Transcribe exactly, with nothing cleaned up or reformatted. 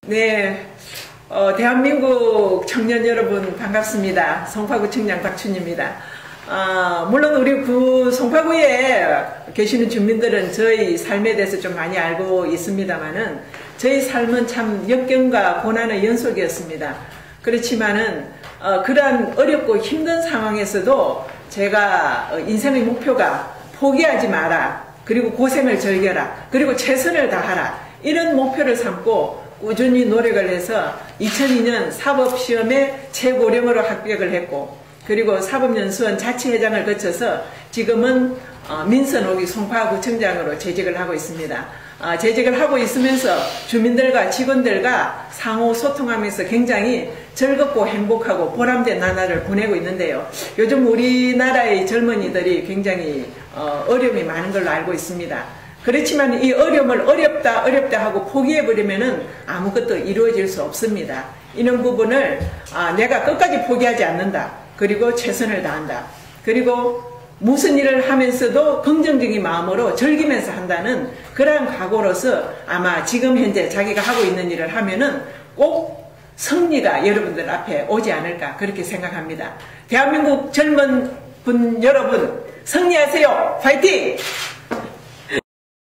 네, 어, 대한민국 청년 여러분 반갑습니다. 송파구청장 박춘입니다. 어, 물론 우리 구 송파구에 계시는 주민들은 저희 삶에 대해서 좀 많이 알고 있습니다만은 저희 삶은 참 역경과 고난의 연속이었습니다. 그렇지만은 어, 그러한 어렵고 힘든 상황에서도 제가 인생의 목표가 포기하지 마라, 그리고 고생을 즐겨라, 그리고 최선을 다하라, 이런 목표를 삼고 꾸준히 노력을 해서 이천이 년 사법시험에 최고령으로 합격을 했고, 그리고 사법연수원 자치회장을 거쳐서 지금은 민선 오 기 송파구청장으로 재직을 하고 있습니다. 재직을 하고 있으면서 주민들과 직원들과 상호 소통하면서 굉장히 즐겁고 행복하고 보람된 나날을 보내고 있는데요. 요즘 우리나라의 젊은이들이 굉장히 어려움이 많은 걸로 알고 있습니다. 그렇지만 이 어려움을 어렵다 어렵다 하고 포기해버리면은 아무것도 이루어질 수 없습니다. 이런 부분을 내가 끝까지 포기하지 않는다, 그리고 최선을 다한다, 그리고 무슨 일을 하면서도 긍정적인 마음으로 즐기면서 한다는 그러한 각오로서 아마 지금 현재 자기가 하고 있는 일을 하면은 꼭 승리가 여러분들 앞에 오지 않을까, 그렇게 생각합니다. 대한민국 젊은 분 여러분, 승리하세요. 파이팅!